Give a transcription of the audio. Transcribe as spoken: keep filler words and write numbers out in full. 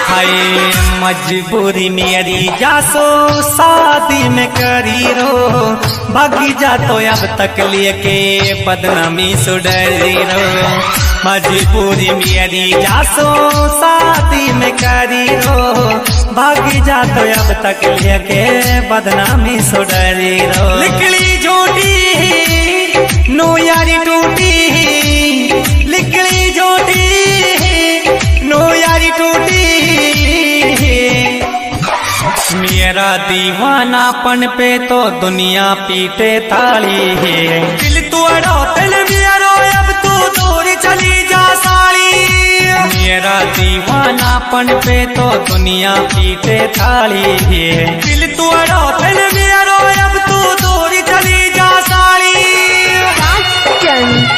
हाय मजबूरी मेरी जासो शादी में करी रो, भागी जा तो अब तक लेके बदनामी सुडरी रो। मजबूरी मेरी जासो शादी में करी रो, भागी जा तो अब तक लेके बदनामी सुडरी रो। लिकली झूठी नो यारी टूटी, लिकली झूठी नो यारी टूटी। मेरा दीवानापन पे तो दुनिया पीटे ताली है, दिल तोड़ो दिल मेरा अब तू दूर चली जा साली। मेरा दीवानापन पे तो दुनिया पीटे ताली है, दिल तोड़ो दिल मेरा अब तू दूर चली जा साली।